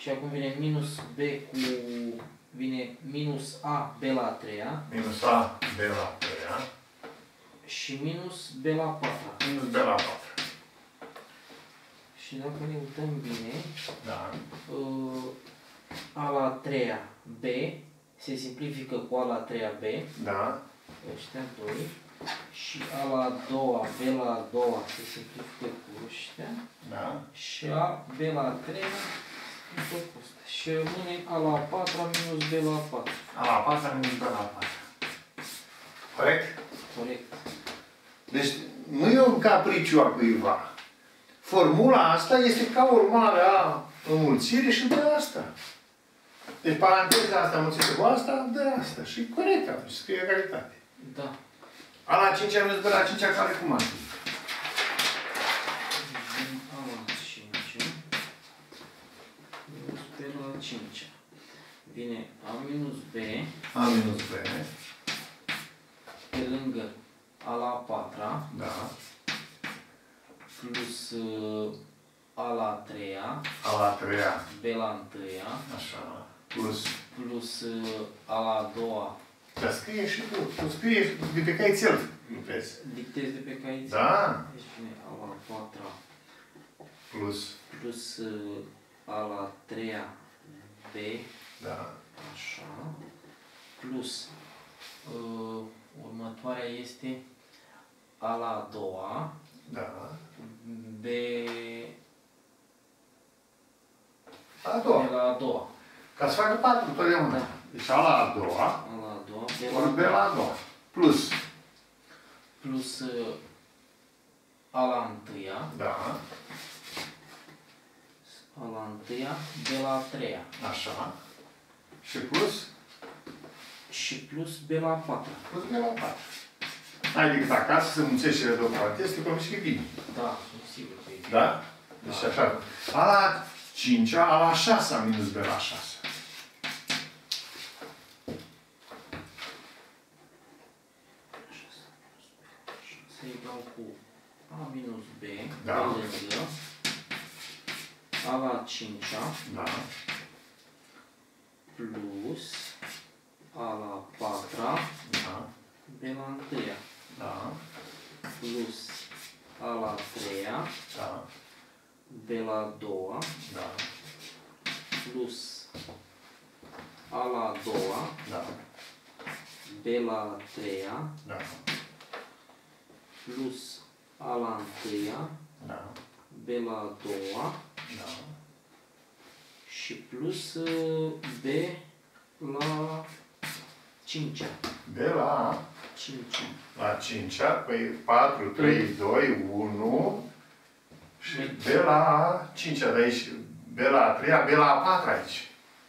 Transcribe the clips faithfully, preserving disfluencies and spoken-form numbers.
Și acum vine minus B cu... Vine minus A, B la a treia. Minus A, B la a treia. Și minus B la a patra. Minus B la a patra. Și dacă ne uităm bine, Da. A la a treia B se simplifică cu A la a treia B. Da. Ăștia doi. Și A la a doua, B la a doua se simplifică cu ăștia. Da. Și A, B la a treia tot cu ăsta. Și rămâne A la a patra minus B la a patra. A la a patra minus B la a patra. Corect? Corect. Deci nu e un capriciu a cuiva. Formula asta este ca urmare a înmulțirii și de asta. Deci paranteza asta înmulțită cu asta, de asta. Și corect atunci, scrie egalitate. Da. A la cincea minus B la cincea care cum ar fi? A la cincea minus B la cincea. Vine A minus B. A minus B. Pe lângă A la a patra. Da. Plus uh, A la a treia. A la a treia. B la a întâia. Așa. Plus. Plus uh, A la a doua. Dar scrie și tu. Tu scrie de pe caițel. Vezi. Dictez de pe caițel. Da. Deci vine A la a patra. Plus. Plus uh, A la a treia B. Da. Așa. Plus uh, următoarea este A la a doua. Da. B... A doua. B la a doua. Ca să facă patru totdeauna. Da. Deci A la a doua. A la a doua. B Ori B la la a doua. Plus. Plus uh, A la a întâia. Da. A la a întâia. B la a treia. Așa. Și plus? Și plus B la a patra. Plus B la a patra. N-ai decât acasă să muncești cele două paranteze, că și bine. Da, sunt sigur că e bine. Da? Deci Da. așa. A la cincea, A la șasea minus B la șase. Se egal cu A minus B. Da. Pe lângă A la cincea. Da. Plus A la a patra. Da. B la a întâia. Da. Plus A la a treia. Da. B la a doua. Da. Plus A la a doua. Da. B la a treia. Da. Plus A la a întâia. Da. B la a doua. Da. Și plus uh, B la cincea. De la cincea. la cincea, păi patru, trei, doi, unu și B la cincea de aici, B la a treia, B la a patra aici.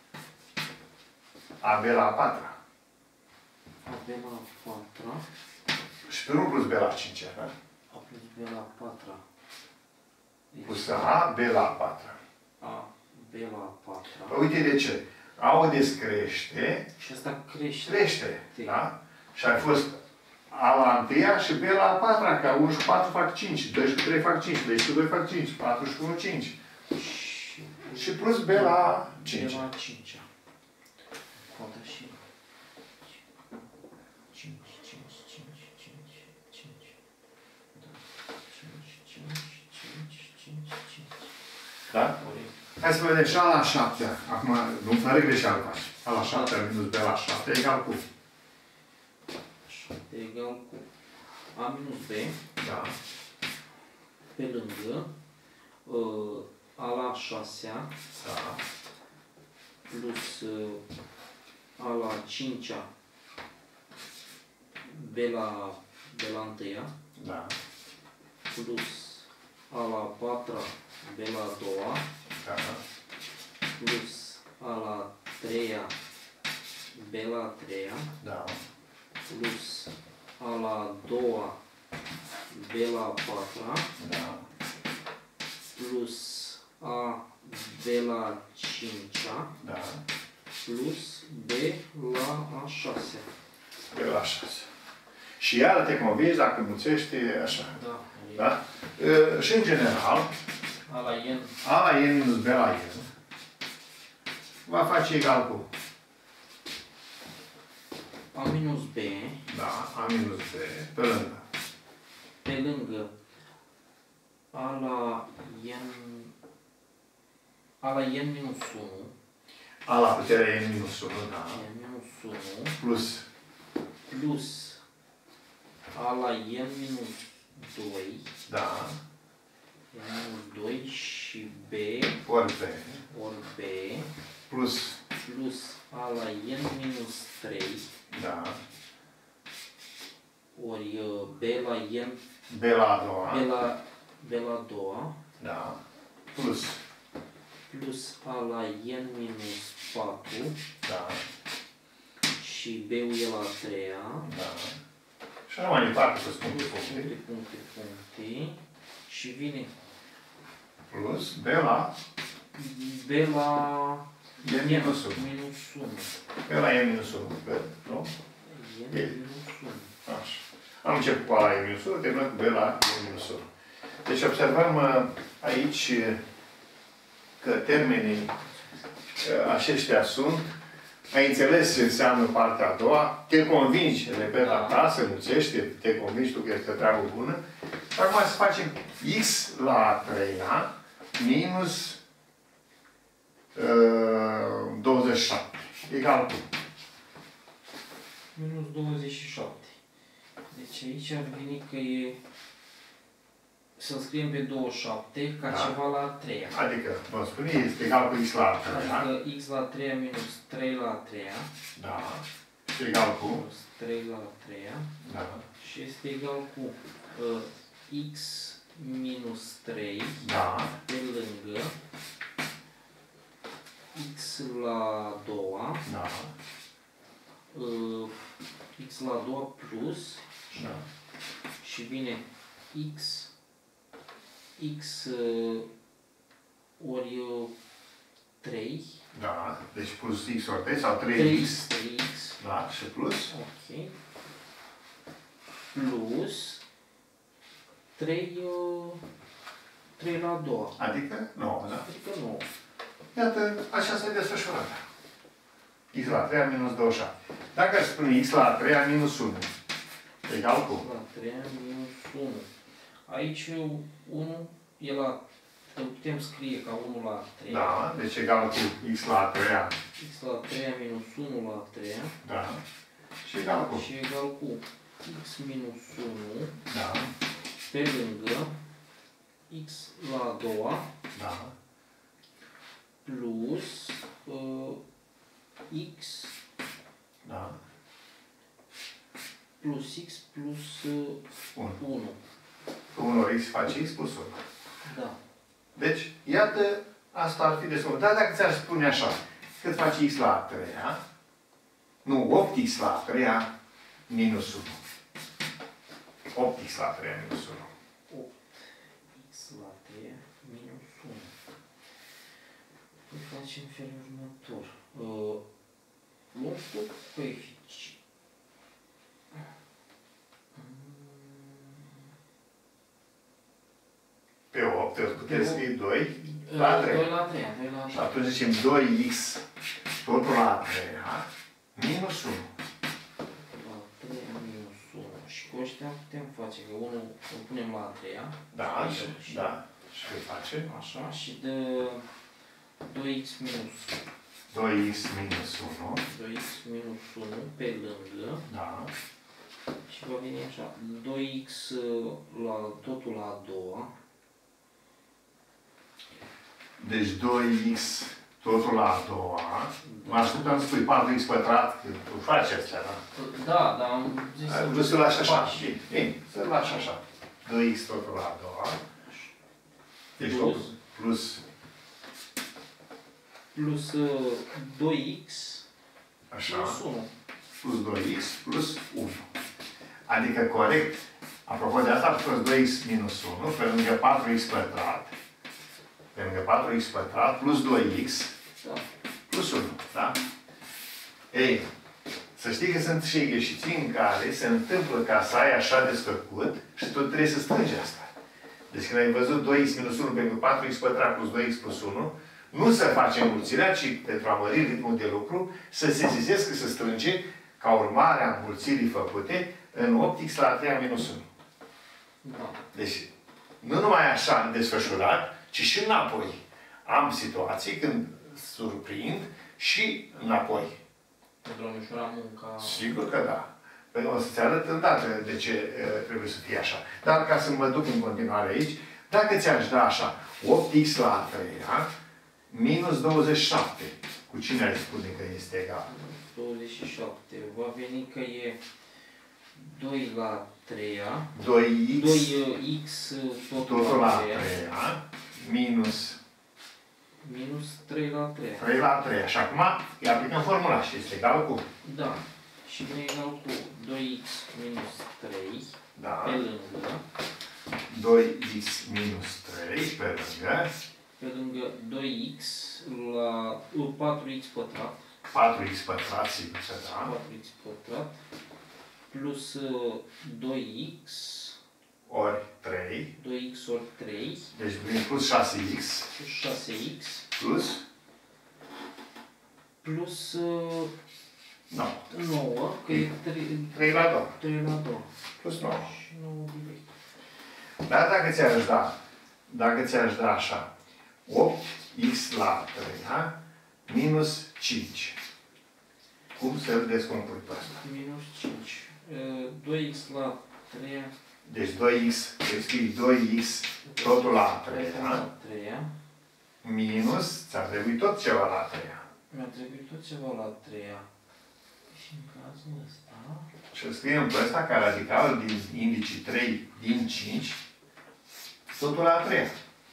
A, B la a patra. A B la a patra. Și tu nu plus B la cincea, da? A plus B la a patra. Plus A, B la a patra. A, B la a patra. Păi uite de ce. A-ul descrește, Și asta crește. crește, da? Și a fost A la întâia și B la a patra, că unu și patru fac cinci, doi și trei fac cinci, doi și doi fac cinci, patru și unu cinci. Și, Și plus B la cinci. B la cincea. Coada și cinci, cinci, cinci, cinci, cinci. Da. cinci, cinci, cinci, cinci, cinci. Da? Hai să vedem și A la șapte. Acum, nu fără greșeală faci. A la șapte minus B la șapte egal cu. șapte egal cu A minus B. Da. Pe lângă uh, A la șasea. Da. Plus uh, A la cincea. B la, B la întâia. Da. Plus A la patra. B la a doua. Da. Plus A la treia. B la a treia. Da. Plus A la a doua. B la a patra. Da. Plus A B la cincea. Da. Plus B la a șasea. B la șase. Și iară te convingi dacă mulțești așa. Da. Da? E, și în general, A la N. A la N minus B la N va face egal cu? A minus B. Da, A minus B, pe lângă. Pe lângă A la N, A la N minus unu. A la puterea N minus unu, da. N minus unu. Plus. Plus A la N minus doi. Da. N minus doi și B. Ori B. Ori B. Plus. Plus A la N minus trei. Da. Ori B la N. B la a doua. B la, B la a doua. Da. Plus. Plus A la N minus patru. Da. Și B-ul e la a treia. Da. Și așa mai departe să spun Puncte, puncte. puncte, puncte, puncte. Și vine Plus. B la. B la N minus unu. minus unu. B la N minus unu. B, nu? N minus unu. Așa. Am început cu A la N minus unu, terminăm cu B la N minus unu. Deci observăm aici că termenii aceștia sunt. Ai înțeles ce înseamnă partea a doua, te convingi, repet, Da. acasă, muncește, te convingi tu că este o treabă bună. Acum să facem x la a treia minus uh, douăzeci și șapte. Egal cu. Minus douăzeci și șapte. Deci aici ar veni că e... Să scriem pe douăzeci și șapte ca Da. ceva la a treia. Adică, vă spune, este egal cu x la a treia. Adică x la a treia minus trei la a treia. Da. Și egal cu. Minus trei la a treia. Da. Și este egal cu uh, x minus trei Da. pe lângă x la a doua. Da. Uh, x la a doua plus Da. și vine x x uh, ori uh, trei. Da. Deci plus x ori trei sau trei trei x. x. Da. Și plus. Ok. Plus trei, uh, trei la a doua. Adică nouă, da? Adică nouă. Iată, așa se desfășoară. X la a treia minus douăzeci și șapte. Dacă aș spune x la a treia minus unu, egal cu? La a treia minus unu. Aici unu e la... Îl putem scrie ca unu la a treia. Da, deci egal cu x la a treia. X la a treia minus unu la a treia. Da. Și egal cu? Și egal cu x minus unu Da. pe lângă x la a doua Da. plus uh, x Da. plus x plus uh, unu. unu. unu ori x face x plus unu. Da. Deci, iată, asta ar fi destul. Dar dacă ți-ar spune așa, cât face x la a treia, nu, opt x la a treia minus unu. opt x la a treia minus unu. opt x la a treia minus unu. Îl facem în felul următor. Uh, luăm cu coeficient. Pe opt, îți puteți scrie doi Uh, la a treia. doi la a treia. doi la a Și treia. atunci zicem doi x totul la a treia minus unu. La a treia minus unu. Și cu ăștia putem face, că unu îl punem la a treia. Da, Și- și, da. Și cât face? Așa, și de doi x minus doi x minus unu. doi x minus unu pe lângă. Da. Și va veni așa, doi x la totul la a doua. Deci doi x totul la a doua. Mă așteptam să spui patru x pătrat, că tu faci astea, da? Da, dar am zis Ai vrut să-l lași așa. Bine, bine, să-l lași așa. doi x totul la a doua. Deci Plus. plus. Plus. Plus uh, doi x Așa. plus unu. Plus doi x plus unu. Adică corect. Apropo de asta, a fost doi x minus unu pe lângă patru x pătrat. Pe lângă patru x pătrat plus doi x Da. plus unu. Da? Ei, să știi că sunt și greșiții în care se întâmplă ca să ai așa desfăcut și tu trebuie să strângi asta. Deci când ai văzut doi x minus unu pe lângă patru x pătrat plus doi x plus unu, Nu să facem înmulțirea, ci pentru a mări ritmul de lucru, să se sesizeze că se strânge ca urmare a înmulțirii făcute în opt x la a treia minus unu. Da. Deci, nu numai așa în desfășurat, ci și înapoi. Am situații când surprind și înapoi. Pentru a ușura munca... Sigur că da. Păi o să-ți arăt îndată de ce uh, trebuie să fie așa. Dar ca să mă duc în continuare aici, dacă ți-aș da așa, opt x la a treia minus douăzeci și șapte, cu cine ai spune că este egal? douăzeci și șapte. Va veni că e doi la a treia. doi x, doi x totul, totul la la a a treia. treia minus Minus trei la a treia. trei la a treia. Și acum îi aplicăm formula și este egal cu? Da. Și vine egal cu doi x minus trei Da. pe lângă. doi x minus trei pe lângă. Pe lângă doi x la patru x pătrat. patru x pătrat, sigur să da. patru x pătrat. Plus uh, doi x. Ori trei. doi x ori trei. Deci vine plus șase x. Plus șase x. Plus? Plus uh, nouă. nouă. Că e trei la doi. trei la doi. Plus nouă. Și nouă direct. Dar dacă ți-aș da, dacă ți-aș da așa, opt x la trei minus cinci. Cum să-l descompui pe asta? Minus cinci. Uh, doi x la trei. Deci doi x, deci scrii doi x totul la a treia, La treia. minus, ți-ar trebui tot ceva la a treia. Mi-a trebuit tot ceva la a treia. Și în cazul ăsta... Și îl scriem pe ăsta ca radical din indicii trei din cinci, totul la a treia.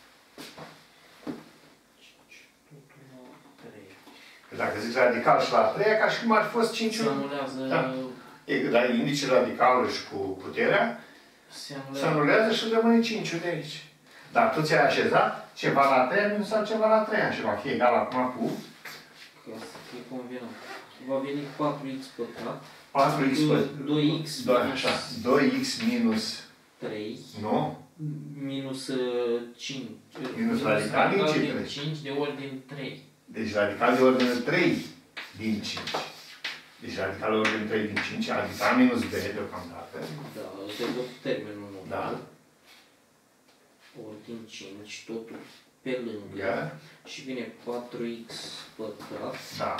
Totul la trei. Că dacă zici radical și la a treia, ca și cum ar fi fost cinci Se anulează... Da. E, la indicii radicalul și cu puterea, Se se anulează... anulează și rămâne cinci de aici. Dar tu ți-ai așezat ceva la a treia minus sau ceva la a treia și va fi egal acum cu Ca să fie convenit. Va veni patru x pătrat. patru x pătrat. doi x minus... doi x minus... trei. Nu? Minus uh, cinci. Minus radical din ce trei? cinci de ordine trei. Deci radical de ordine trei din cinci. Deci radical de ordine trei din cinci, adică a minus b deocamdată. Da, ăsta e tot termenul nou. Da. Ordine cinci, totul pe lângă. Da. Și vine patru x pătrat. Da.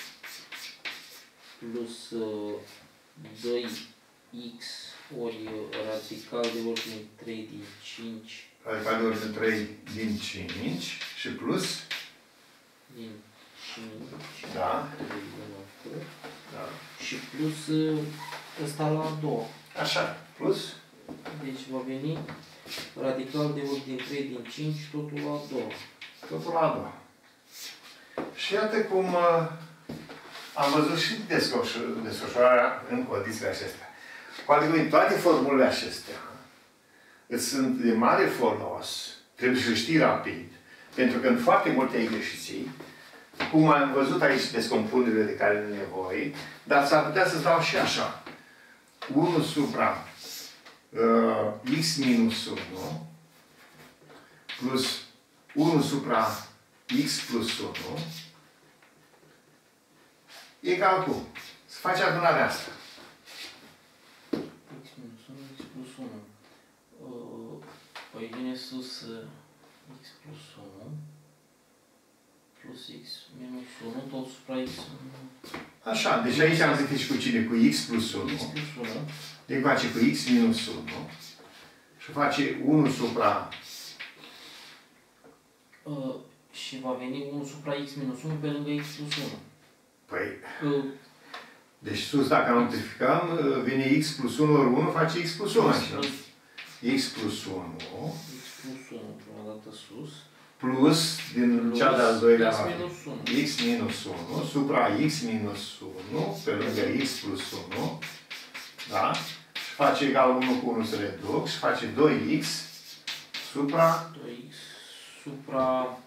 Plus uh, doi x ori radical de ordine trei din cinci. Radical de ordine trei din cinci și plus? Din cinci. Da. Da. Și plus uh, ăsta la a doua. Așa. Plus? Deci va veni radical de ordine trei din cinci, totul la a doua. Totul la a doua. Și iată cum uh, am văzut și desfășurarea în condițiile acestea. Cu alte toate formulele acestea îți sunt de mare folos, trebuie să știi rapid, pentru că în foarte multe exerciții, cum am văzut aici descompunerile de care nu nevoie, dar s-ar putea să-ți dau și așa. unu supra uh, x minus unu plus unu supra x plus unu egal cu. Să faci adunarea asta. X minus unu, x plus unu. Uh, păi vine sus uh, x plus unu plus x minus unu, tot supra x unu. Așa, deci aici am zis și cu cine? Cu x plus unu. X plus unu. Deci face cu x minus unu. Și face unu supra... Uh, și va veni unu supra x minus unu pe lângă x plus unu. Păi... Uh, deci sus, dacă multiplicăm, vine x plus unu ori unu, face x plus unu. X plus unu. X plus unu, prima dată sus. Plus, din plus cea de-al doilea x minus unu. X minus unu, supra x minus unu, pe lângă x plus unu. Da? Și face egal unu cu unu se reduc și face doi x supra... doi x supra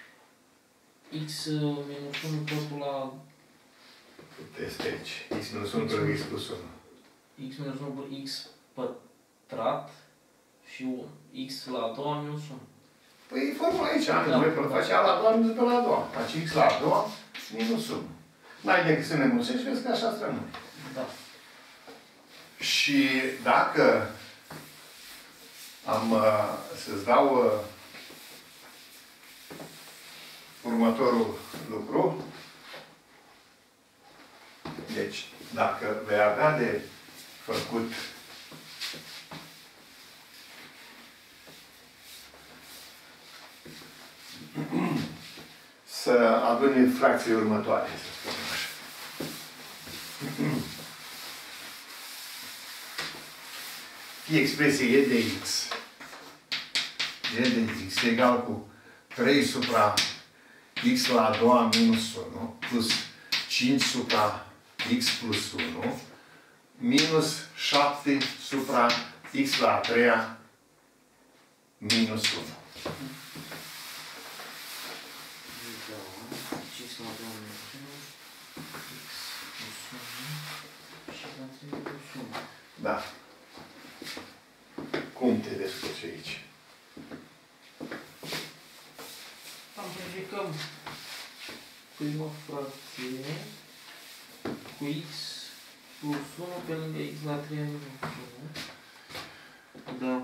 x minus unu totul la... Este aici. X minus unu pe lângă x plus unu. X minus unu x pătrat și x la a doua minus unu. Păi formula aici, că noi da. face A la doua minus B la a doua. Face X la a doua minus unu. N-ai decât să ne mulțești, vezi că așa rămâne. Da. Și dacă am uh, să-ți dau uh, următorul lucru, deci, dacă vei avea de făcut să aduni fracțiile următoare, să spunem așa. Fie expresie e de x, e de x egal cu trei supra x la a doua minus unu plus cinci supra x plus unu minus șapte supra x la a treia minus unu. Da. Cum te descurci aici? Amplificăm prima fracție cu x plus unu pe lângă x la trei minus unu. Da.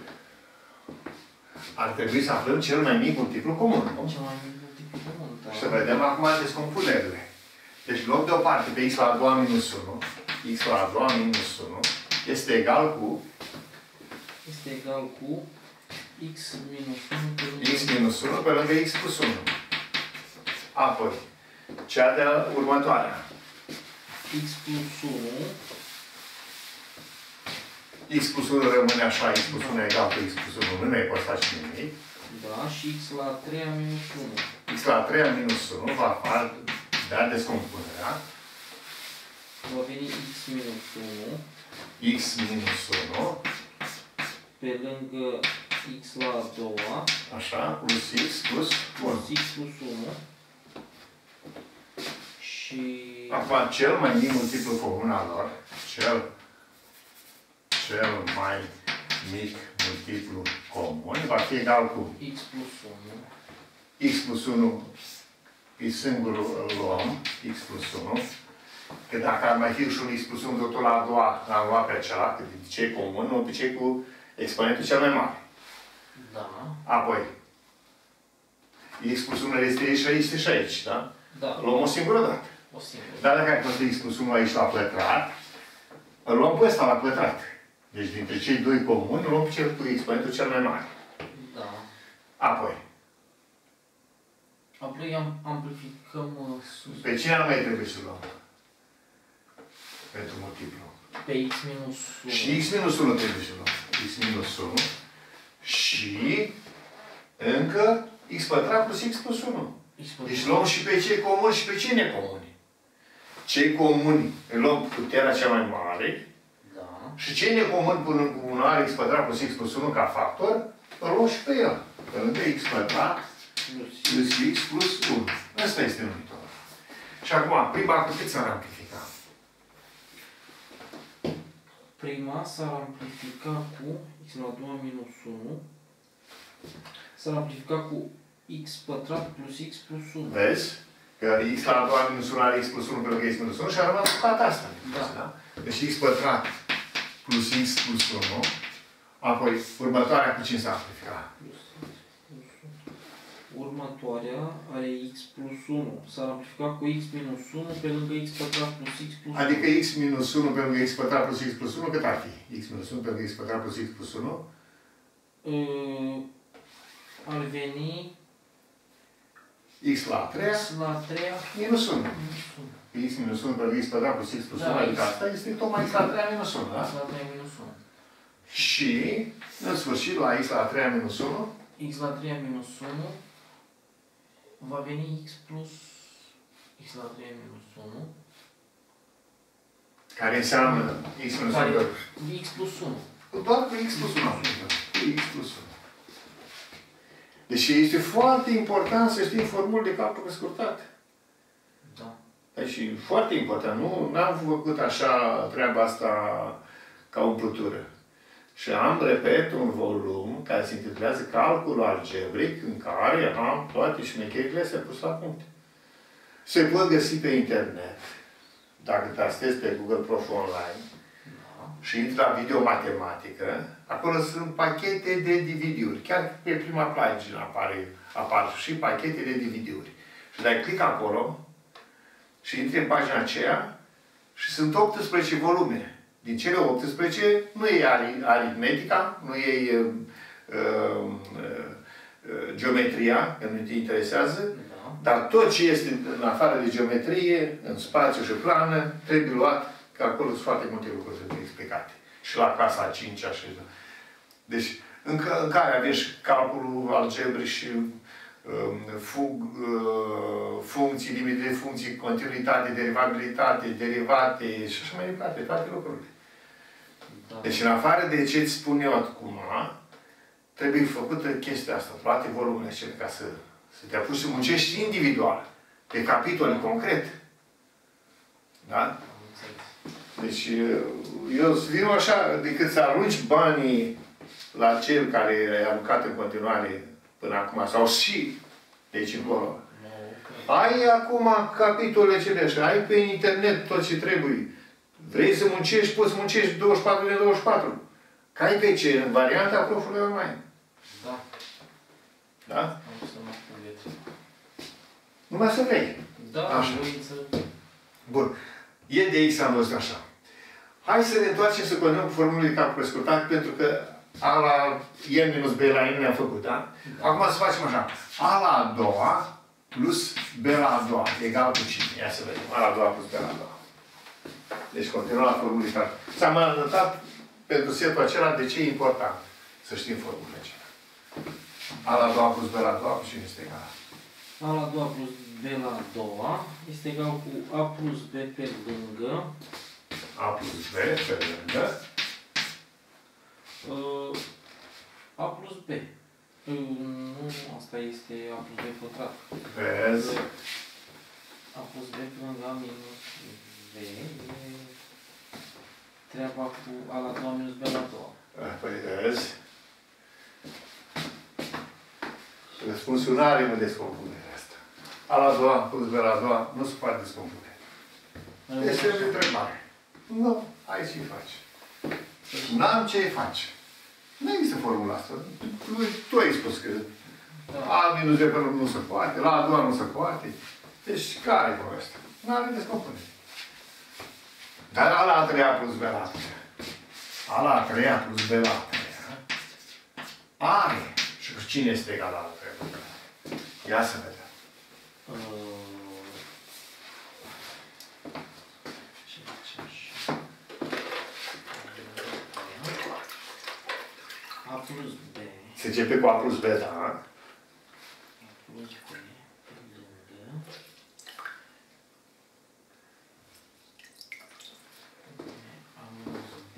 Ar trebui să aflăm cel mai mic multiplu comun. Cel mai mic multiplu comun, da. Și să vedem acum descompunerile. Deci luăm deoparte pe x la a doua minus unu. X la a doua minus unu este egal cu este egal cu x minus unu pe lângă x minus unu pe lângă x plus unu. Apoi, cea de următoarea. X plus unu. X plus unu rămâne așa, x plus unu egal cu x plus unu, nu mai poți face nimic. Da, și x la a treia minus unu. X la a treia minus unu va da descompunerea. Va veni x minus unu. X minus unu. Pe lângă x la a doua. Așa, plus x plus unu. Plus x plus unu. Și... Acum, cel mai mic multiplu comun al lor, cel, cel mai mic multiplu comun, va fi egal cu x plus unu. X plus unu, e singurul îl luăm, x plus unu. Că dacă ar mai fi și un x plus unu, totul la a doua, l-am luat pe acela, că de obicei comun, de obicei cu exponentul cel mai mare. Da. Apoi, x plus unu este aici și aici, este și aici, da? Da. Luăm o singură dată. O singură. Dar dacă ai pus x plus unu aici la pătrat, îl luăm pe ăsta la pătrat. Deci dintre cei doi comuni, luăm pe cel cu exponentul cel mai mare. Da. Apoi. Apoi am, amplificăm uh, sus. Pe cine ar mai trebui să luăm? Pentru multiplu. Pe x minus unu. Și x minus unu trebuie să luăm. X minus unu. Și încă x pătrat plus x plus unu. Deci luăm și pe cei comuni și pe cei necomuni. Cei comuni îl luăm cu puterea cea mai mare. Da. Și cei necomuni punând cu un x pătrat plus x plus unu ca factor, îl luăm și pe el. Pe lângă x pătrat plus x plus unu. Ăsta este numitorul. Și acum, prima cu cât s-ar amplifica? Prima s-ar amplifica cu x la doi minus unu. S-ar amplifica cu x pătrat plus x plus unu. Vezi? Că x la doi minus unu are x plus unu pe lângă x minus unu și a rămas cu toată asta. Da. Da? Deci x pătrat plus x plus unu. Apoi, următoarea cu cine s-a amplificat? Următoarea are x plus unu. S-ar amplifica cu x minus unu pe lângă x pătrat plus x plus unu. Adică x minus unu pe lângă x pătrat plus x plus unu, cât ar fi? X minus unu pe lângă x pătrat plus x plus unu? Uh, ar veni X la a treia. X la a treia Minus unu. minus unu. X minus unu pe lângă x pătrat plus x plus unu. Da, Adică X. asta este tocmai x la a treia minus unu, da? X la a treia minus unu. Și, în sfârșit, la x la a treia minus unu. X la a treia minus unu va veni x plus x la a treia minus unu. Care înseamnă x minus Care unu. x plus unu. Doar cu x plus unu. Cu x plus unu. Deci este foarte important să știm formul de calcul scurtat. Da. Deci foarte important. Nu am făcut așa treaba asta ca umplutură. Și am, repet, un volum care se intitulează Calculul algebric, în care am toate șmecherile astea pus la punct. Se pot găsi pe internet. Dacă tastezi pe Google Prof Online și intri la videomatematică, acolo sunt pachete de D V D-uri. Chiar pe prima pagină apare, apar și pachete de D V D-uri. Și dai click acolo și intri în pagina aceea și sunt optsprezece volume. Din cele optsprezece nu e aritmetica, nu e uh, uh, uh, geometria, că nu te interesează, da. Dar tot ce este în afară de geometrie, în spațiu și plană, trebuie luat, că acolo sunt foarte multe lucruri să fie explicate. Și la clasa a cincea și... Deci, în, în care avem și calculul algebric și uh, fug, uh, funcții, limite de funcții, continuitate, derivabilitate, derivate și așa mai departe, toate lucrurile. Da. Deci, în afară de ce îți spun eu acum, trebuie făcută chestia asta, toate volumele cele, ca să, să te apuci să muncești individual, pe capitole concret. Da? Deci, eu vin așa, decât să arunci banii la cel care i-a aruncat în continuare până acum, sau și de aici încolo. Ai acum capitolele cele așa, ai pe internet tot ce trebuie. Vrei să muncești, poți să muncești douăzeci și patru de douăzeci și patru. Că ai pe ce? În varianta profului online. Da. Da? Am să mă convieț. Numai să vrei. Da, așa. Să... Bun. E de X am văzut așa. Hai să ne întoarcem să continuăm cu formulele de calcul prescurtat, pentru că A la N minus B la N ne-am făcut, da? Da. Acum să facem așa. A la a doua plus B la a doua egal cu cine? Ia să vedem. A la a doua plus B la a doua. Deci continuăm la formulele de calcul. Ți-am arătat pentru setul acela de ce e important să știm formulele acelea. A la a doua plus B la a doua cu cine este egal? A la a doua plus B la a doua este egal cu A plus B pe lângă A plus B pe lângă uh, A plus B. Uh, nu, asta este A plus B pătrat. Vezi? A plus B pe lângă A minus B e treaba cu A la a doua minus B la a doua. Păi vezi? Răspunsul nu are mă descompunere asta. A la a doua plus B la a doua nu se poate descompune. Este o întrebare. Nu, ai ce-i faci. N-am ce-i faci. Nu există formula asta. Tu ai spus că A minus B nu se poate, la a doua nu se poate. Deci, care e povestea? Nu are descompunere. Dar A la a treia plus B la a treia. A la a treia plus B la a treia. Are. Și cu cine este egal la a treia plus B la a treia? Ia să vedem. A plus B. Se începe cu A plus B, da? A plus B pe lângă A minus B.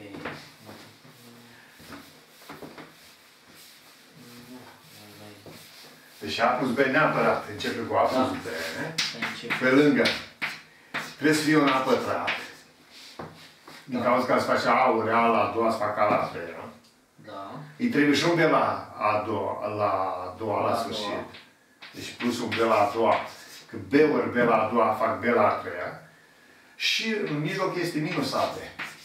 Deci A plus B neapărat începe cu A plus B. Pe lângă. Trebuie să fie un A pătrat. Din cauza că se face A-uri, A la a doua, se fac A la a treia. Da. Îi trebuie și un B la a doua, la a doua, la sfârșit. Deci plus un B la a doua. Că B ori B la a doua fac B la a treia. Și în mijloc este minus A B.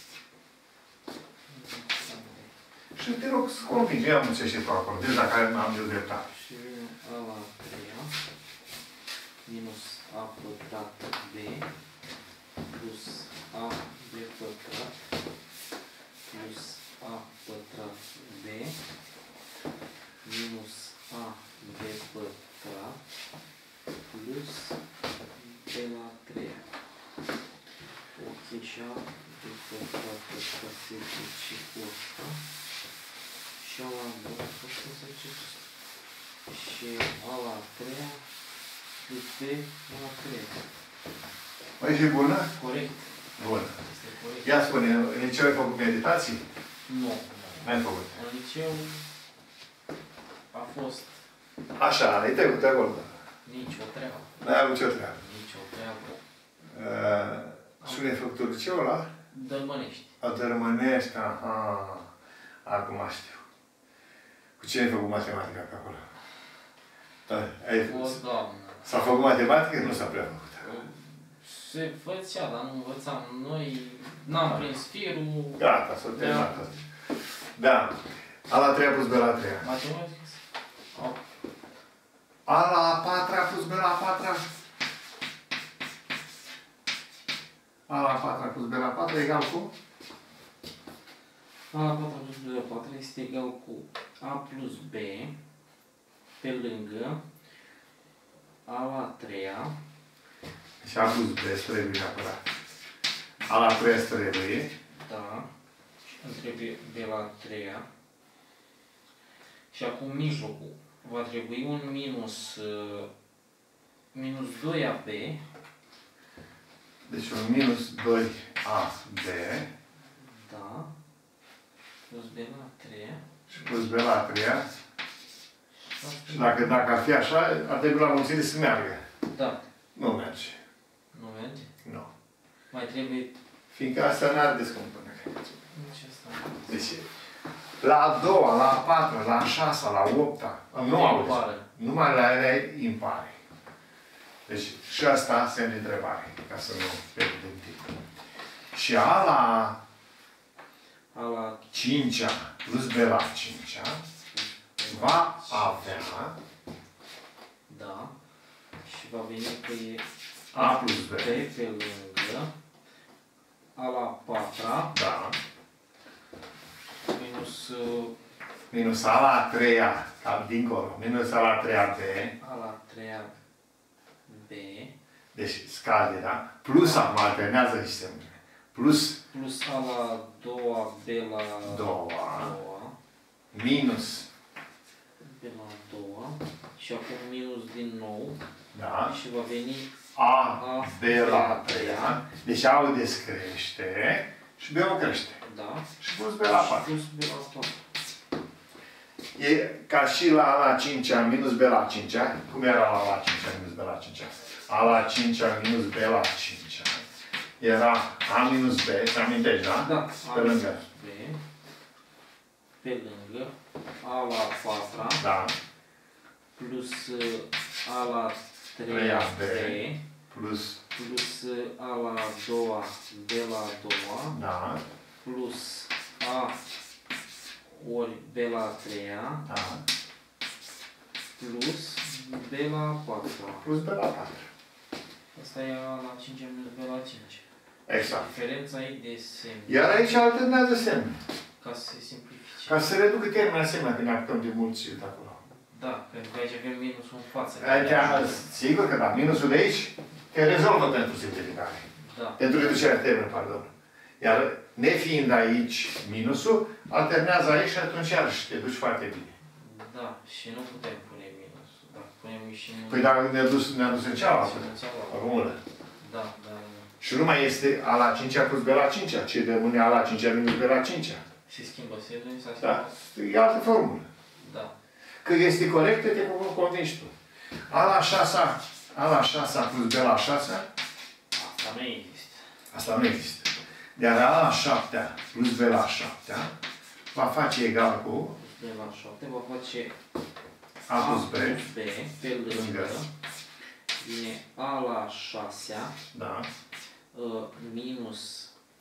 Și te rog să convingi. Ia muncește tu acolo. Deci dacă am eu dreptate. Și A la a treia minus A pătrat B plus A B pătrat plus A pătrat B minus A B pătrat plus B la a treia. Ok, și A B pătrat ăsta se duce cu ăsta. Și A la a doua ăsta se duce cu ăsta. Și A la a treia plus B la a treia. Mai e bună? Corect. Bună. Ia spune, în liceu ai făcut meditații? Nu. N-ai făcut. În liceu a fost... Așa, ai trecut de acolo. Nici o treabă. N-ai avut ce treabă. Nici o treabă. Uh, și unde ai făcut liceul ăla? Dărmănești. A Dărmănești, aha. Acum știu. Cu cine ai făcut matematica pe acolo? Ai O doamnă. S-a făcut matematică? Nu s-a prea făcut. Se făcea, dar nu învățam noi. N-am prins firul. Gata, s-a terminat tot. Da. A la treia plus B la treia. Matematică? A la a patra plus B la a patra. A la a patra plus B la a patra egal cu? A la patru plus B la patru este egal cu A plus B pe lângă A la treia. Și A plus B îți trebuie neapărat. A la treia îți trebuie. Da. Și îmi trebuie B la treia. Și acum mijlocul. Va trebui un minus uh, minus doi A B. Deci un minus doi A B. Da. Plus B la treia. Și plus B la treia. Și dacă, dacă ar fi așa, ar trebui la mulțire să meargă. Da. Nu merge. Nu merge? Nu. Mai trebuie... Fiindcă asta n-are descompunere. Nici asta. Deci, la a doua, la a patra, la a șasea, la a opta, nu auzi. Numai la ele impare. Deci, și asta semn de întrebare, ca să nu pierdem timp. Și A la A la cincea plus B la cincea va avea, da, și va veni că e A plus B, B pe lângă A la patra, da, minus uh, minus A la treia, ca dincolo, minus A la treia B, A la treia B, deci scade, da? Plus acum alternează și semnele. Plus plus A la doua B la doua, doua, minus, B la doua, și acum minus din nou, da, și va veni A, B la treia, deci A-ul descrește și B-ul crește. da, Și plus B la patru. plus B la patru. E ca și la A la cincea minus B la cincea. Cum era la A la cincea minus B la cincea? A la cincea minus B la cincea. Era A minus B, te amintești, da? Da, Pe lângă. B, pe lângă A la patra, Da. plus A la treia treia B, B, plus, plus A la doua B la doua, da, plus A ori B la treia, da, plus B la patra. plus B la patru. Asta e A la cinci minus B la cinci. Exact. Diferența e de semn. Iar aici alternează semne. Ca să se simplifice. Ca să reducă termenul asemenea când ne apucăm de mulțiri de acolo. Da, pentru că aici avem minusul în față. Aici, sigur că da, minusul de aici te rezolvă pentru simplificare. Da. Pentru reducerea termenului, pardon. Iar nefiind aici minusul, alternează aici și atunci iarăși te duci foarte bine. Da, și nu putem pune minusul. Dacă punem și minus... Păi dacă ne-a dus, ne dus în cealaltă, în cealaltă. acumulă. Da, da, da. Și nu mai este A la cincea plus B la cincea, ci rămâne A la cincea minus B la cincea. Se schimbă semnul, s-a Da, schimbat. e altă formulă. Da. Că este corectă, te convingi tu. A la șasea, A la șasea plus B la șasea, Asta nu există. asta nu există. Iar A la șaptea plus B la șaptea va face egal cu B la șapte va face A plus B, B pe lângă. Lângă. Vine A la șasea da, uh, minus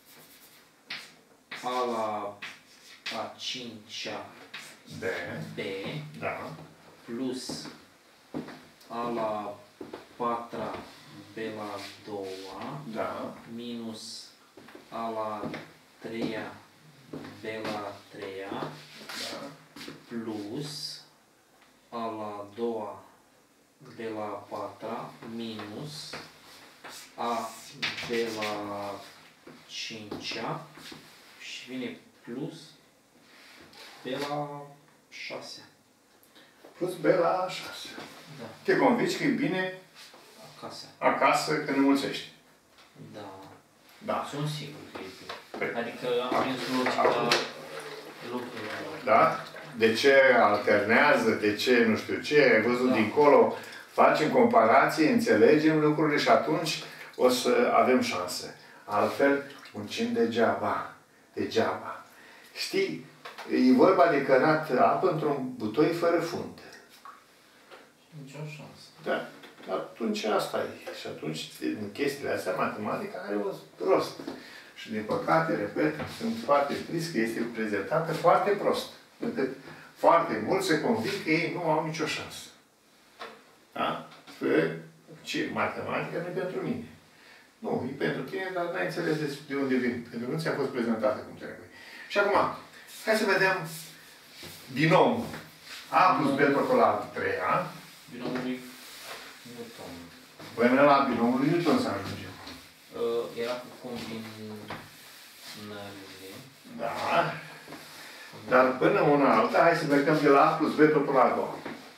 A la a cincea B, B da, plus A la patra B la doua da, minus A la treia B la treia da, plus A la doua B la patra minus A B la cincea și vine plus B la șasea. plus B la șase. Da, Te convingi că e bine acasă. acasă când înmulțești. Da. Da. Sunt sigur că e bine. Păi, Adică am prins logica lucrurilor. da? De ce alternează, de ce nu știu ce, ai văzut Da. dincolo, facem comparație, înțelegem lucrurile și atunci o să avem șanse. Altfel, muncim degeaba. Degeaba. Știi, E vorba de cărat apă într-un butoi fără fundă. Nicio șansă. Da. Atunci asta e. Și atunci, în chestiile astea, matematica are un rost. Și, din păcate, repet, sunt foarte trist că este prezentată foarte prost. Încât foarte mulți se convin că ei nu au nicio șansă. Da? Că ce? Matematica nu e pentru mine. Nu, e pentru tine, dar n-ai înțeles de unde vin. Pentru că nu ți-a fost prezentată cum trebuie. Și acum, hai să vedem binomul A plus B totul la trei, a? Binomul lui Newton. Până la binomul lui Newton să ajungem. Uh, era cu combinările. Da. Dar până una alta, hai să plecăm de la A plus B totul la a doua.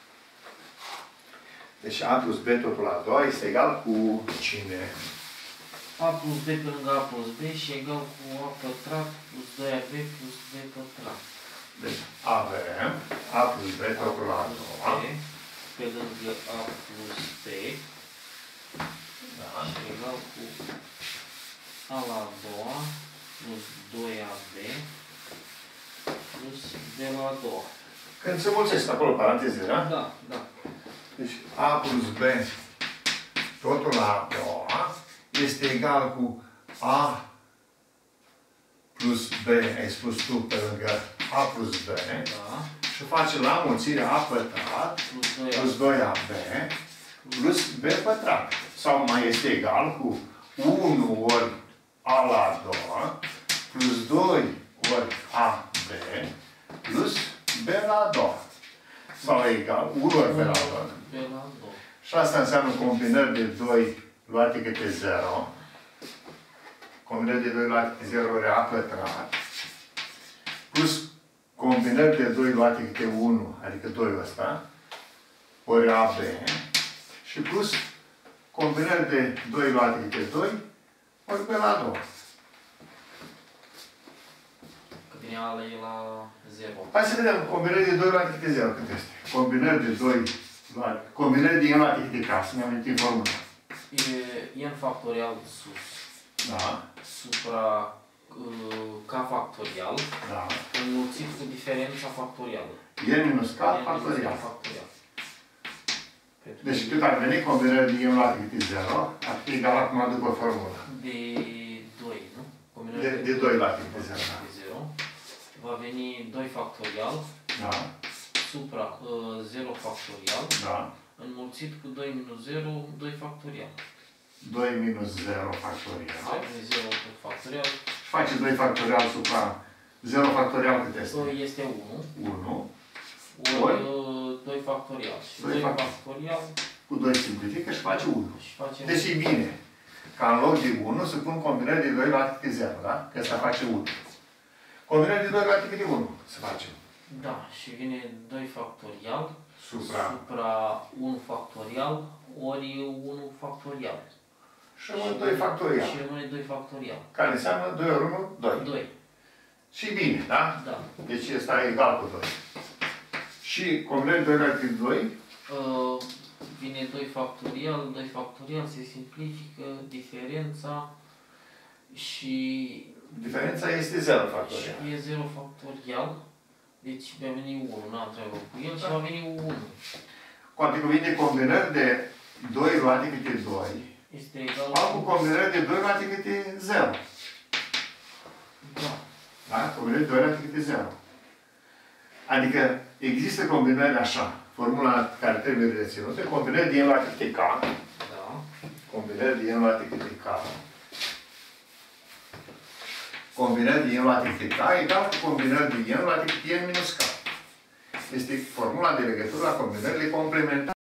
Deci A plus B totul la a doua este egal cu cine? A plus B pe lângă A plus B și egal cu A pătrat plus doi A B plus B pătrat. Deci avem A plus B totul la a doua. Pe lângă A plus B. Da. Și egal cu A la a doua plus doi A B plus B la a doua. Când se mulțesc acolo paranteze, da? Da, da. Deci A plus B totul la a doua este egal cu A plus B, ai spus tu, pe lângă A plus B, Da. și face la mulțire A pătrat plus doi A B plus B pătrat. Sau mai este egal cu unu ori A la a doua plus doi ori A B plus B la a doua. Sau egal, unu ori B la a doua. B la a doua. Și asta înseamnă combinări de doi luate câte zero. Combinări de doi luate câte zero ori A pătrat. Plus combinări de doi luate câte unu, adică doi ăsta, ori A B. Și plus combinări de doi luate câte doi, ori B la a doua. Că vine A la e la zero. Hai să vedem combinări de doi luate câte zero cât este. Combinări de doi luate. Combinări de n luate câte K. Să ne amintim formula. E n factorial sus. Da. Supra uh, K factorial. Da. Înmulțit cu diferența factorială. N minus K factorial. factorial. Deci cât ar veni combinări de n luate câte zero, ar fi egal acum după formula. De doi, nu? De, de doi luate câte zero. Va veni doi factorial. Da. Supra uh, zero factorial. Da. Înmulțit cu doi minus zero, doi factorial. doi minus zero factorial. zero factorial. Și face doi factorial supra zero factorial cât este? doi este unu. unu. Ori doi factorial. Și doi factorial. Cu doi simplifică și face unu. Și face deci e bine ca în loc de unu să pun combinări de doi luate câte zero, da? Că asta face unu. Combinări de doi luate câte unu să facem. Da, și vine doi factorial supra, supra unu factorial ori unu factorial. Și rămâne doi factorial. Și rămâne doi factorial. Care înseamnă doi ori unu, doi. doi. Și bine, da? Da. Deci ăsta e egal cu doi. Și combinări de doi luate câte doi. Uh, vine doi factorial, doi factorial, se simplifică diferența și... Diferența este zero factorial. Și e zero factorial. Deci va veni unu, n-am treabă cu el, și va veni unu. Cu alte cuvinte, combinări de doi luate câte doi. Este egal cu combinări de doi luate câte zero. Da. Da? Combinări de doi luate câte zero. Adică există combinări așa. Formula care trebuie reținută. Combinări de n luate câte K. Da. Combinări de n luate câte K. Combinări de n luate câte K egal cu combinări de n luate câte n minus K. Este formula de legătură la combinările complementare.